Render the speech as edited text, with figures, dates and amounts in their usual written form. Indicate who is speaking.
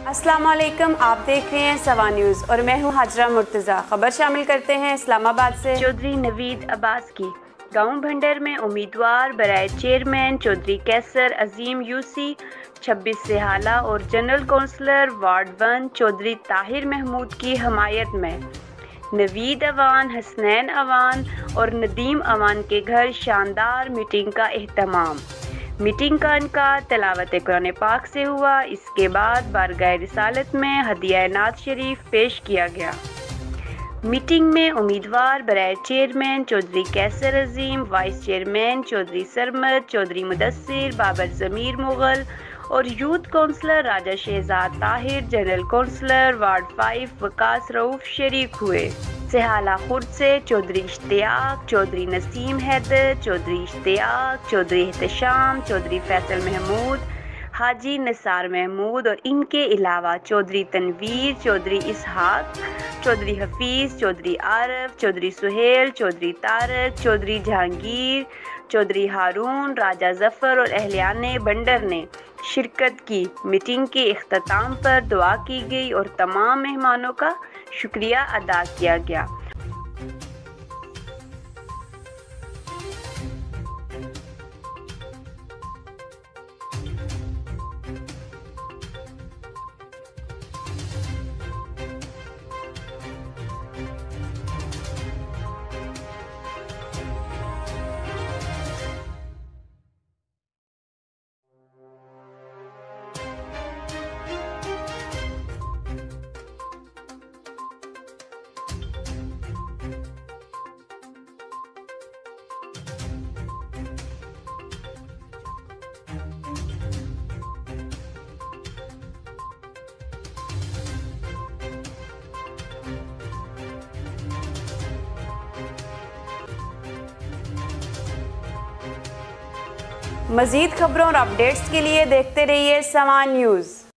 Speaker 1: अस्सलाम वालेकुम, आप देख रहे हैं सवा न्यूज़ और मैं हूं हाजरा मुर्तज़ा। खबर शामिल करते हैं इस्लामाबाद से। चौधरी नवीद अब्बास की गांव भंडर में उम्मीदवार बराए चेयरमैन चौधरी कैसर अजीम यूसी 26 से हाला और general councillor ward 1 Chaudhry Tahir Mahmood की हमायत में नवीद अवान, हसनैन अवान और नदीम अवान के घर शानदार मीटिंग का एहतमाम। मीटिंग का इनकार तिलावत कुरान पाक से हुआ। इसके बाद बारगाह रिसालत में हदिया नात शरीफ पेश किया गया। मीटिंग में उम्मीदवार बराए chairman Chaudhry Kaiser Azeem, vice chairman Chaudhry Sarmad, Chaudhry Mudassir, Babar Zameer Mughal और youth councillor Raja Shahzad Tahir, general councillor ward 5 Waqas Rauf शरीक हुए। सेहाला खुर्द से चौधरी इश्तियाक, चौधरी नसीम हैदर, चौधरी इश्तियाक, चौधरी एहतशाम, चौधरी फैसल महमूद, हाजी निसार महमूद और इनके अलावा चौधरी तनवीर, चौधरी इसहाक, चौधरी हफीज़, चौधरी आरफ, चौधरी सुहेल, चौधरी तारक, चौधरी जहांगीर, चौधरी हारून, राजा जफ़र और अहलियाने बंडर ने शिरकत की। मीटिंग के इख्तिताम पर दुआ की गई और तमाम मेहमानों का शुक्रिया अदा किया गया। मज़ीद खबरों और अपडेट्स के लिए देखते रहिए सवा न्यूज़।